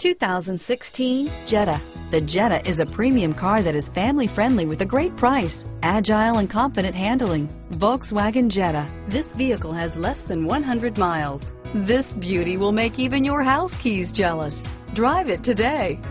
2016 Jetta. The Jetta is a premium car that is family friendly with a great price, agile and confident handling. Volkswagen Jetta. This vehicle has less than 100 miles. This beauty will make even your house keys jealous. Drive it today.